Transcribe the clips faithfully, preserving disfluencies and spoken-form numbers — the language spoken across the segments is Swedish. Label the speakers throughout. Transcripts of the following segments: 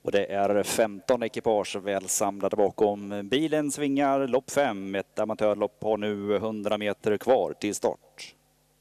Speaker 1: Och det är femton ekipage väl samlade bakom bilen. Svingar lopp fem. Ett amatörlopp har nu hundra meter kvar till start.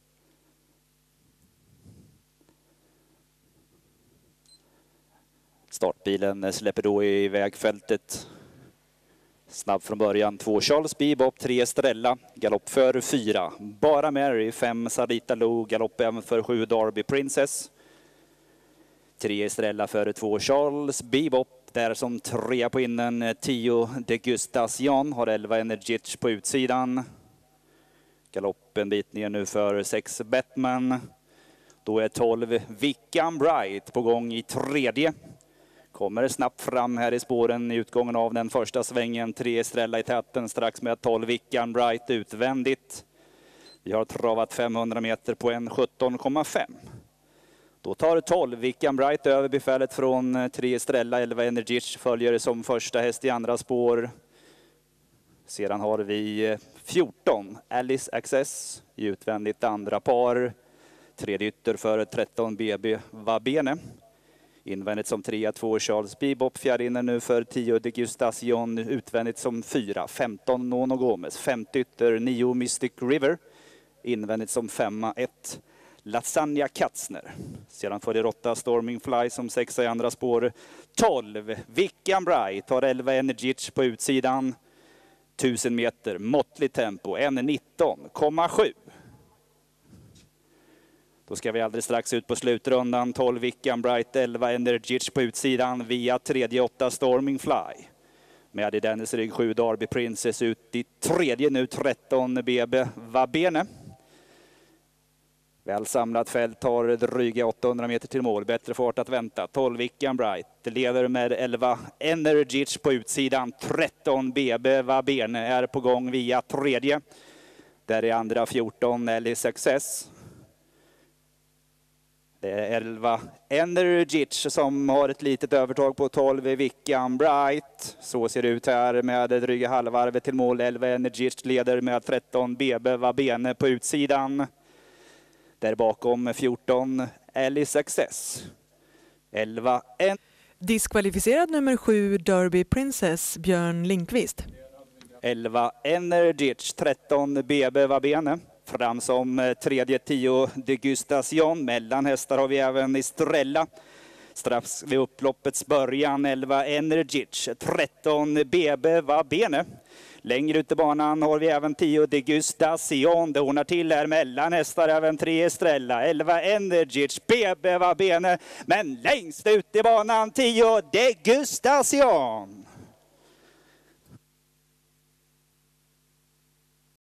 Speaker 1: Startbilen släpper då i vägfältet. Snabb från början, två Charles Bebop, tre Estrella, galopp för fyra. Bara Mary, fem Sarita Lou, galopp även för sju Darby Princess. Tre Estrella för två Charles Bebop, där som trea på innen, tio Degustation, har elva Energich på utsidan. Galopp en bit ner nu för sex Batman. Då är tolv Vickan Bright på gång i tredje. Kommer snabbt fram här i spåren i utgången av den första svängen. Tre Estrella i täten strax med tolv Vickan Bright utvändigt. Vi har travat femhundra meter på en sjutton komma fem. Då tar tolv Vickan Bright över befälet från tre Estrella. elva Energich följer som första häst i andra spår. Sedan har vi fjorton Alice Access i utvändigt andra par. Tredje ytter för tretton B B Vabene. Invändigt som trea, två Charles Bebop, fjärde inne nu för tio Degustation, utvändigt som fyra, femton Nono Gomez, femte ytter, nio Mystic River, invändigt som femma, ett Lasagna Katzner. Sedan följer åtta Storming Fly som sexa i andra spår, tolv Vickan Bright, har elva Energich på utsidan, tusen meter, måttligt tempo, en nitton komma sju. Då ska vi alldeles strax ut på slutrundan. tolv Vickan Bright, elva Energich på utsidan via tredje åtta Storming Fly. Med i Dennis rygg sju Darby Princess ut i tredje nu tretton B B Vabene. Väl samlat fält har dryga åttahundra meter till mål. Bättre fart att vänta. tolv Vickan Bright leder med elva Energich på utsidan. tretton B B Vabene är på gång via tredje. Där är andra fjorton Alice Success. Det är elva Energich som har ett litet övertag på tolv Vickan Bright. Så ser det ut här med dryga halvvarvet till mål. elva Energich leder med tretton B B Vabene på utsidan. Där bakom fjorton Alice Success. elva en...
Speaker 2: Diskvalificerad nummer sju Derby Princess, Björn Lindqvist.
Speaker 1: elva Energich, tretton B B Vabene. Fram som tredje tio Degustation. Mellan hästar har vi även Estrella. Strax vid upploppets början elva Energich, tretton B B Vabene. Längre ut i banan har vi även tio Degustation. Det ordnar till här mellan hästar även tre Estrella. elva Energich, B B Vabene. Men längst ut i banan tio Degustation.